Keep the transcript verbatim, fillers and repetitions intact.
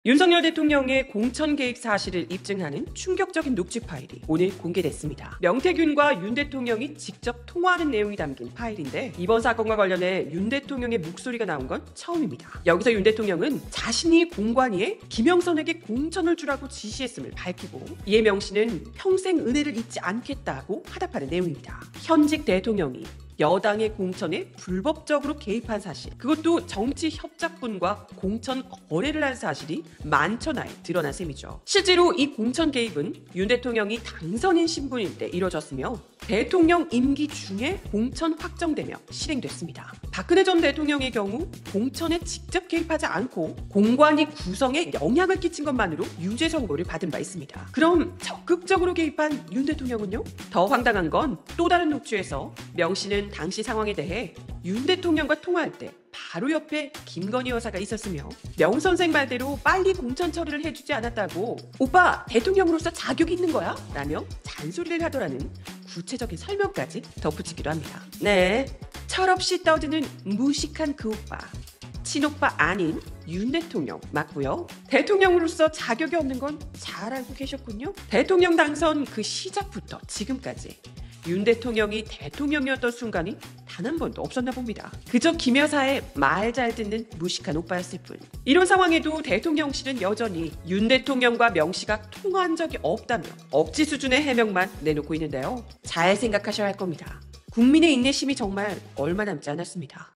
윤석열 대통령의 공천 개입 사실을 입증하는 충격적인 녹취 파일이 오늘 공개됐습니다. 명태균과 윤 대통령이 직접 통화하는 내용이 담긴 파일인데 이번 사건과 관련해 윤 대통령의 목소리가 나온 건 처음입니다. 여기서 윤 대통령은 자신이 공관위에 김영선에게 공천을 주라고 지시했음을 밝히고 이에 명 씨는 평생 은혜를 잊지 않겠다고 화답하는 내용입니다. 현직 대통령이 여당의 공천에 불법적으로 개입한 사실, 그것도 정치 협작분과 공천 거래를 한 사실이 만천하에 드러난 셈이죠. 실제로 이 공천 개입은 윤 대통령이 당선인 신분일 때 이뤄졌으며 대통령 임기 중에 공천 확정되며 실행됐습니다. 박근혜 전 대통령의 경우 공천에 직접 개입하지 않고 공관위 구성에 영향을 끼친 것만으로 유죄 선고를 받은 바 있습니다. 그럼 적극적으로 개입한 윤 대통령은요? 더 황당한 건 또 다른 녹취에서 명 씨는 당시 상황에 대해 윤 대통령과 통화할 때 바로 옆에 김건희 여사가 있었으며 명 선생 말대로 빨리 공천 처리를 해주지 않았다고 오빠 대통령으로서 자격이 있는 거야? 라며 잔소리를 하더라는 구체적인 설명까지 덧붙이기도 합니다. 네, 철없이 떠드는 무식한 그 오빠, 친오빠 아닌 윤 대통령 맞고요. 대통령으로서 자격이 없는 건 잘 알고 계셨군요. 대통령 당선 그 시작부터 지금까지 윤 대통령이 대통령이었던 순간이 단 한 번도 없었나 봅니다. 그저 김 여사의 말 잘 듣는 무식한 오빠였을 뿐. 이런 상황에도 대통령실은 여전히 윤 대통령과 명 씨가 통화한 적이 없다며 억지 수준의 해명만 내놓고 있는데요. 잘 생각하셔야 할 겁니다. 국민의 인내심이 정말 얼마 남지 않았습니다.